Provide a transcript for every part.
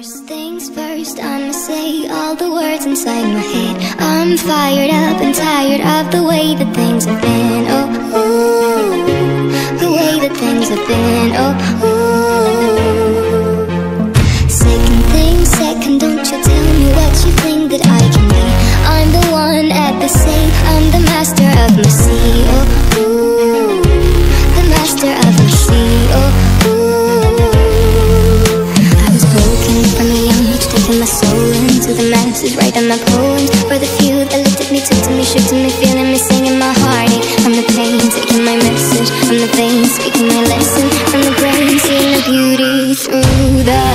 First things first, I'ma say all the words inside my head. I'm fired up and tired of the way that things have been. Oh, ooh, the way that things have been. Oh, ooh. Second thing second, don't you tell me what you think that I can be. I'm the one at the sea, I'm the master of my sea. Oh, ooh, the master of my sea. Oh, ooh. Taking my soul into the masses, writing my poems for the few that looked at me, took to me, shook to me, feeling me, singing my heartache from the pain, taking my message from the veins, speaking my lesson from the brain, seeing the beauty through the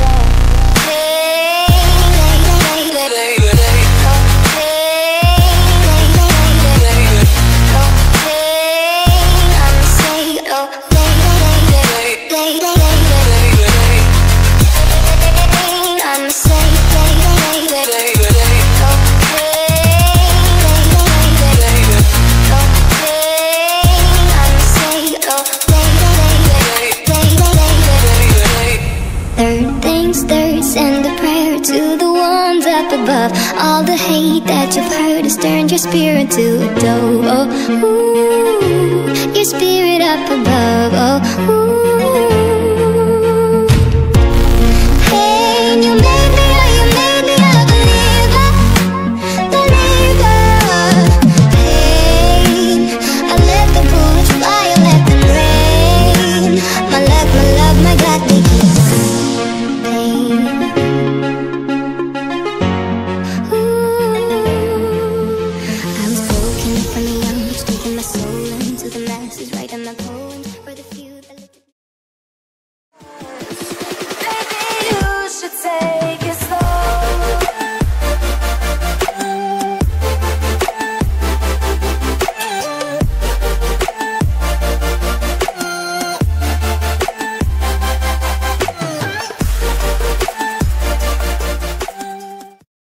send a prayer to the ones up above. All the hate that you've heard has turned your spirit to a dove. Oh, ooh, your spirit up above. Oh, ooh. Hey, you made me, oh, you made me a believer, believer. Pain, I let the bullets fly, I let them rain. My luck, my love, my God, they keep taking my soul into the masses, writing my poems.